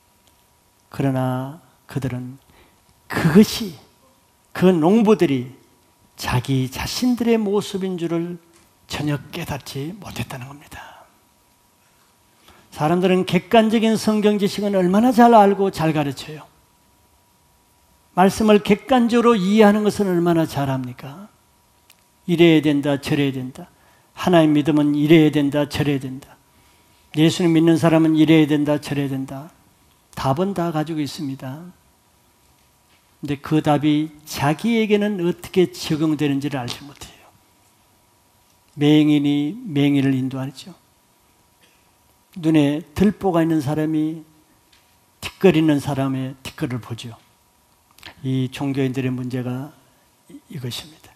그러나 그들은 그것이, 그 농부들이 자기 자신들의 모습인 줄을 전혀 깨닫지 못했다는 겁니다. 사람들은 객관적인 성경 지식은 얼마나 잘 알고 잘 가르쳐요. 말씀을 객관적으로 이해하는 것은 얼마나 잘합니까? 이래야 된다, 저래야 된다. 하나님 믿으면 이래야 된다, 저래야 된다. 예수님 믿는 사람은 이래야 된다, 저래야 된다. 답은 다 가지고 있습니다. 근데 그 답이 자기에게는 어떻게 적용되는지를 알지 못해요. 맹인이 맹인을 인도하죠. 눈에 들보가 있는 사람이 티끌이는 사람의 티끌을 보죠. 이 종교인들의 문제가 이것입니다.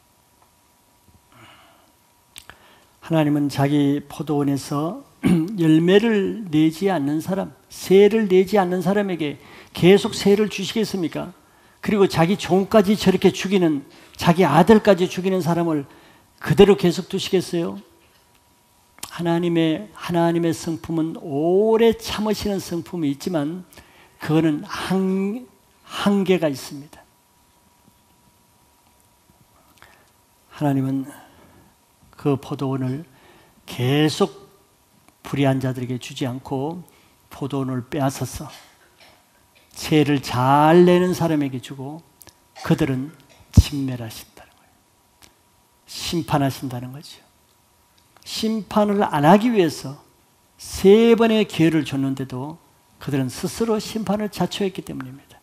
하나님은 자기 포도원에서 열매를 내지 않는 사람, 새를 내지 않는 사람에게 계속 새를 주시겠습니까? 그리고 자기 종까지 저렇게 죽이는, 자기 아들까지 죽이는 사람을 그대로 계속 두시겠어요? 하나님의 성품은 오래 참으시는 성품이 있지만 그거는 한계가 있습니다. 하나님은 그 포도원을 계속 불의한 자들에게 주지 않고 포도원을 빼앗아서 새를 잘 내는 사람에게 주고 그들은 진멸하신다는 거예요. 심판하신다는 거죠. 심판을 안 하기 위해서 3번의 기회를 줬는데도 그들은 스스로 심판을 자초했기 때문입니다.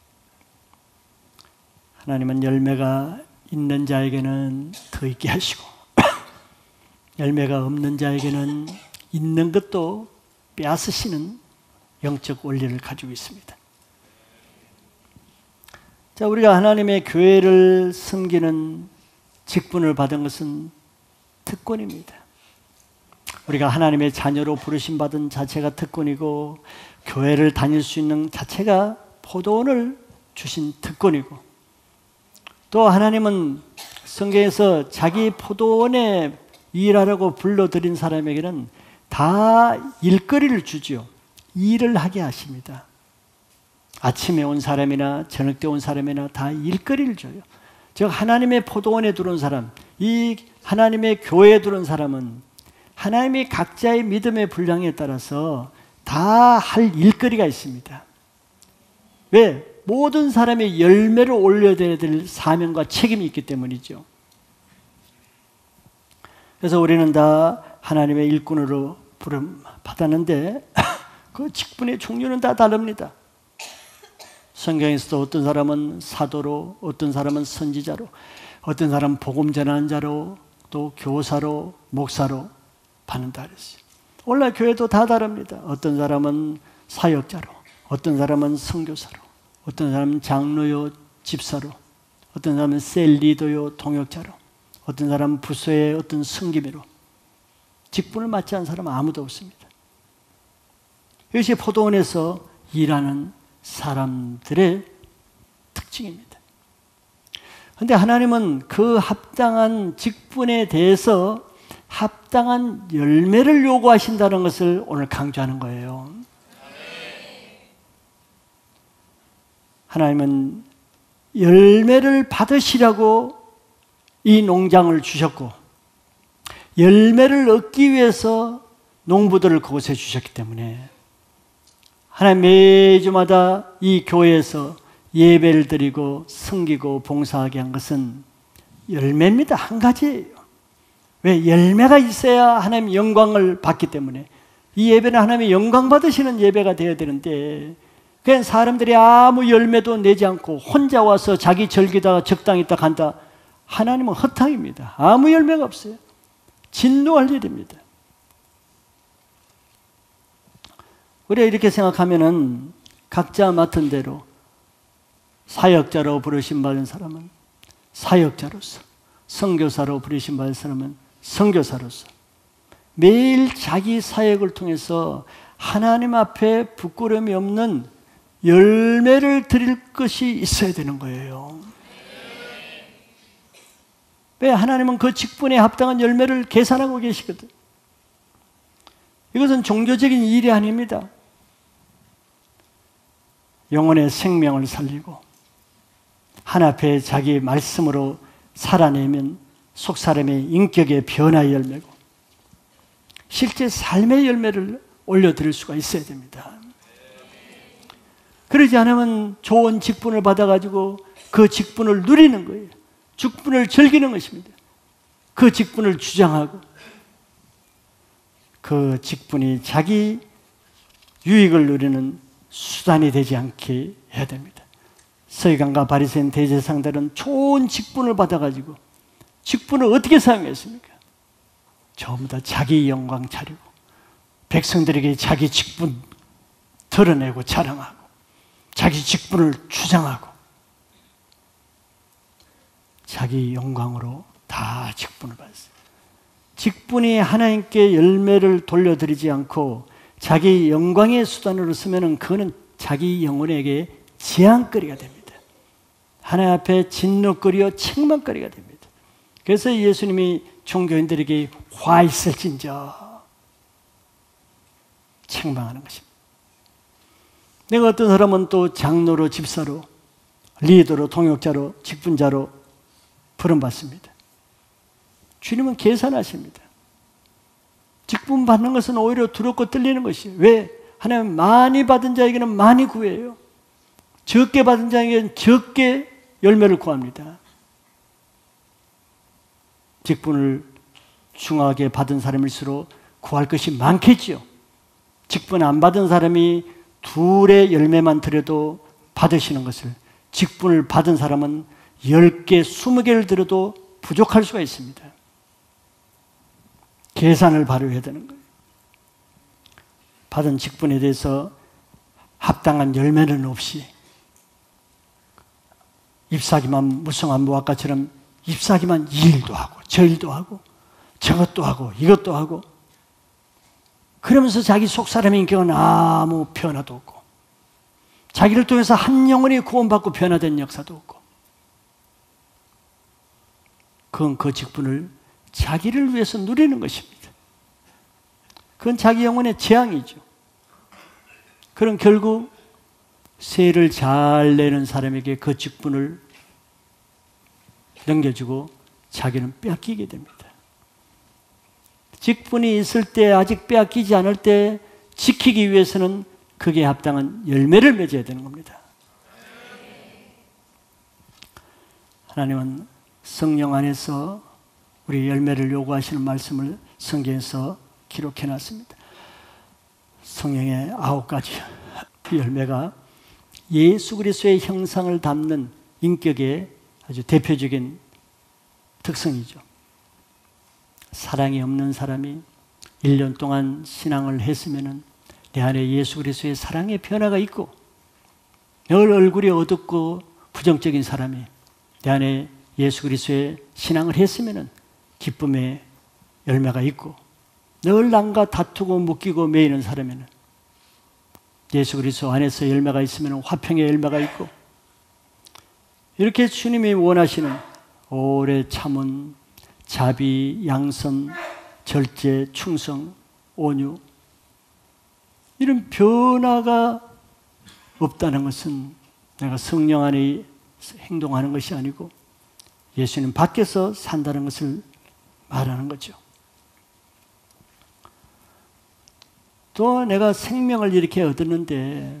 하나님은 열매가 있는 자에게는 더 있게 하시고 열매가 없는 자에게는 있는 것도 빼앗으시는 영적 원리를 가지고 있습니다. 자, 우리가 하나님의 교회를 섬기는 직분을 받은 것은 특권입니다. 우리가 하나님의 자녀로 부르심 받은 자체가 특권이고 교회를 다닐 수 있는 자체가 포도원을 주신 특권이고 또 하나님은 성경에서 자기 포도원에 일하라고 불러들인 사람에게는 다 일거리를 주지요. 일을 하게 하십니다. 아침에 온 사람이나 저녁 때 온 사람이나 다 일거리를 줘요. 즉 하나님의 포도원에 들어온 사람, 이 하나님의 교회에 들어온 사람은 하나님이 각자의 믿음의 분량에 따라서 다 할 일거리가 있습니다. 왜? 모든 사람이 열매를 올려야 될 사명과 책임이 있기 때문이죠. 그래서 우리는 다 하나님의 일꾼으로 부름 받았는데 그 직분의 종류는 다 다릅니다. 성경에서도 어떤 사람은 사도로, 어떤 사람은 선지자로, 어떤 사람은 복음 전하는 자로, 또 교사로, 목사로 받는다 그랬어요. 오늘날 교회도 다 다릅니다. 어떤 사람은 사역자로, 어떤 사람은 선교사로, 어떤 사람은 장로요, 집사로, 어떤 사람은 셀 리더요, 동역자로, 어떤 사람은 부서의 어떤 승기미로 직분을 맡지 않은 사람은 아무도 없습니다. 이것이 포도원에서 일하는 사람들의 특징입니다. 그런데 하나님은 그 합당한 직분에 대해서 합당한 열매를 요구하신다는 것을 오늘 강조하는 거예요. 하나님은 열매를 받으시라고 이 농장을 주셨고 열매를 얻기 위해서 농부들을 그곳에 주셨기 때문에 하나님 매주마다 이 교회에서 예배를 드리고 섬기고 봉사하게 한 것은 열매입니다. 한 가지예요. 왜? 열매가 있어야 하나님 영광을 받기 때문에 이 예배는 하나님의 영광 받으시는 예배가 되어야 되는데 그냥 사람들이 아무 열매도 내지 않고 혼자 와서 자기 즐기다가 적당히 있다 간다. 하나님은 허탕입니다. 아무 열매가 없어요. 진노할 일입니다. 우리가 이렇게 생각하면은 각자 맡은 대로 사역자로 부르심 받은 사람은 사역자로서, 선교사로 부르심 받은 사람은 선교사로서 매일 자기 사역을 통해서 하나님 앞에 부끄러움이 없는 열매를 드릴 것이 있어야 되는 거예요. 왜? 하나님은 그 직분에 합당한 열매를 계산하고 계시거든. 이것은 종교적인 일이 아닙니다. 영혼의 생명을 살리고 하나님 앞에 자기 말씀으로 살아내면 속 사람의 인격의 변화의 열매고 실제 삶의 열매를 올려드릴 수가 있어야 됩니다. 그러지 않으면 좋은 직분을 받아가지고 그 직분을 누리는 거예요. 직분을 즐기는 것입니다. 그 직분을 주장하고 그 직분이 자기 유익을 누리는 수단이 되지 않게 해야 됩니다. 서기관과 바리새인 대제사장들은 좋은 직분을 받아가지고 직분을 어떻게 사용했습니까? 전부 다 자기 영광 차리고 백성들에게 자기 직분 드러내고 자랑하고 자기 직분을 주장하고 자기 영광으로 다 직분을 받았어요. 직분이 하나님께 열매를 돌려드리지 않고 자기 영광의 수단으로 쓰면은 그거는 자기 영혼에게 재앙거리가 됩니다. 하나님 앞에 진노거리와 책망거리가 됩니다. 그래서 예수님이 종교인들에게 화 있을진저 책망하는 것입니다. 내가 어떤 사람은 또 장로로 집사로 리더로 동역자로 직분자로 부름받습니다. 주님은 계산하십니다. 직분 받는 것은 오히려 두렵고 떨리는 것이에요. 왜? 하나님 많이 받은 자에게는 많이 구해요. 적게 받은 자에게는 적게 열매를 구합니다. 직분을 중하게 받은 사람일수록 구할 것이 많겠지요. 직분 안 받은 사람이 둘의 열매만 드려도 받으시는 것을 직분을 받은 사람은 10개, 20개를 드려도 부족할 수가 있습니다. 계산을 바로 해야 되는 거예요. 받은 직분에 대해서 합당한 열매는 없이 잎사귀만 무성한 무화과처럼 잎사귀만 이 일도 하고 저 일도 하고 저것도 하고 이것도 하고 그러면서 자기 속사람의 인격은 아무 변화도 없고 자기를 통해서 한 영혼이 구원받고 변화된 역사도 없고 그건 그 직분을 자기를 위해서 누리는 것입니다. 그건 자기 영혼의 재앙이죠. 그럼 결국 세를 잘 내는 사람에게 그 직분을 넘겨주고 자기는 빼앗기게 됩니다. 직분이 있을 때 아직 빼앗기지 않을 때 지키기 위해서는 거기에 합당한 열매를 맺어야 되는 겁니다. 하나님은 성령 안에서 우리 열매를 요구하시는 말씀을 성경에서 기록해 놨습니다. 성령의 9가지 열매가 예수 그리스도의 형상을 담는 인격의 아주 대표적인 특성이죠. 사랑이 없는 사람이 1년 동안 신앙을 했으면 내 안에 예수 그리스도의 사랑의 변화가 있고, 늘 얼굴이 어둡고 부정적인 사람이 내 안에 예수 그리스도의 신앙을 했으면 기쁨의 열매가 있고, 늘 남과 다투고 묶이고 매이는 사람에는 예수 그리스도 안에서 열매가 있으면 화평의 열매가 있고, 이렇게 주님이 원하시는 오래 참은 자비, 양선, 절제, 충성, 온유, 이런 변화가 없다는 것은 내가 성령 안에 행동하는 것이 아니고 예수님 밖에서 산다는 것을 말하는 거죠. 또 내가 생명을 이렇게 얻었는데,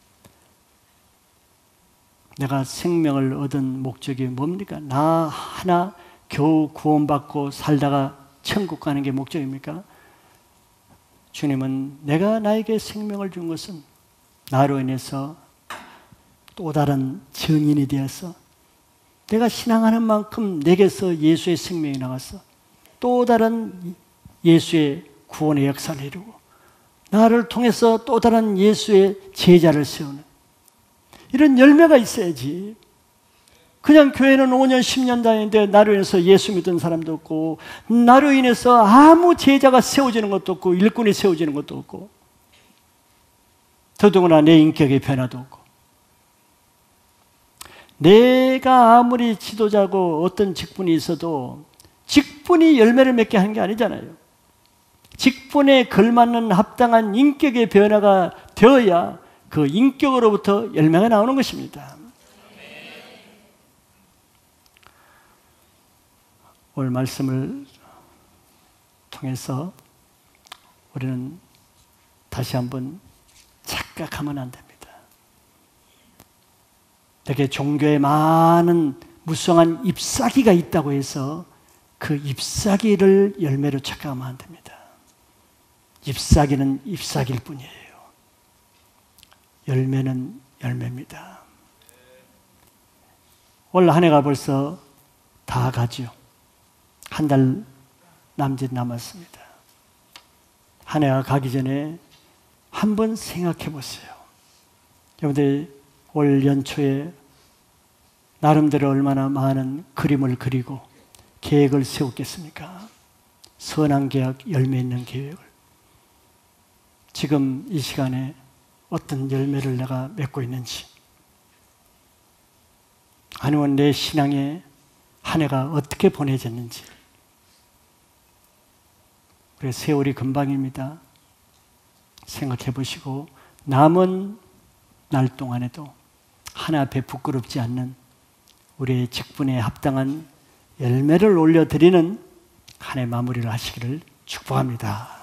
내가 생명을 얻은 목적이 뭡니까? 나 하나 겨우 구원받고 살다가 천국 가는 게 목적입니까? 주님은 내가 나에게 생명을 준 것은 나로 인해서 또 다른 증인이 되어서 내가 신앙하는 만큼 내게서 예수의 생명이 나와서 또 다른 예수의 구원의 역사를 이루고, 나를 통해서 또 다른 예수의 제자를 세우는 이런 열매가 있어야지. 그냥 교회는 5년, 10년 다니는데 나로 인해서 예수 믿은 사람도 없고, 나로 인해서 아무 제자가 세워지는 것도 없고, 일꾼이 세워지는 것도 없고, 더더구나 내 인격의 변화도 없고, 내가 아무리 지도자고 어떤 직분이 있어도 직분이 열매를 맺게 하는 게 아니잖아요. 직분에 걸맞는 합당한 인격의 변화가 되어야 그 인격으로부터 열매가 나오는 것입니다. 오늘 말씀을 통해서 우리는 다시 한번 착각하면 안 됩니다. 되게 종교에 많은 무성한 잎사귀가 있다고 해서 그 잎사귀를 열매로 착각하면 안 됩니다. 잎사귀는 잎사귀일 뿐이에요. 열매는 열매입니다. 올 한 해가 벌써 다 가죠. 한 달 남짓 남았습니다. 한 해가 가기 전에 한번 생각해 보세요. 여러분들 올 연초에 나름대로 얼마나 많은 그림을 그리고 계획을 세웠겠습니까? 선한 계약, 열매 있는 계획을. 지금 이 시간에 어떤 열매를 내가 맺고 있는지, 아니면 내 신앙의 한 해가 어떻게 보내졌는지. 그래, 세월이 금방입니다. 생각해 보시고 남은 날 동안에도 하나 앞에 부끄럽지 않는 우리의 직분에 합당한 열매를 올려드리는 한 해 마무리를 하시기를 축복합니다.